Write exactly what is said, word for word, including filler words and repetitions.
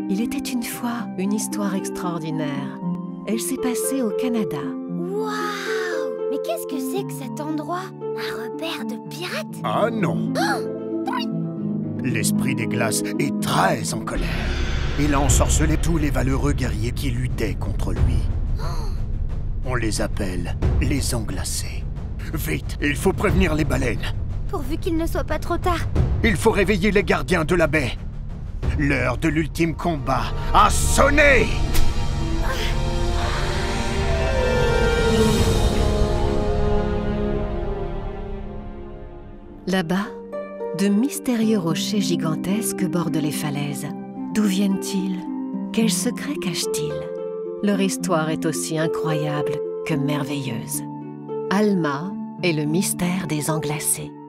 Il était une fois une histoire extraordinaire. Elle s'est passée au Canada. Waouh! Mais qu'est-ce que c'est que cet endroit? Un repère de pirates? Ah non! L'esprit des glaces est très en colère. Il a ensorcelé tous les valeureux guerriers qui luttaient contre lui. On les appelle les englacés. Vite, il faut prévenir les baleines. Pourvu qu'il ne soit pas trop tard. Il faut réveiller les gardiens de la baie. L'heure de l'ultime combat a sonné! Là-bas, de mystérieux rochers gigantesques bordent les falaises. D'où viennent-ils? Quels secrets cachent-ils? Leur histoire est aussi incroyable que merveilleuse. Alma et le mystère des englacés.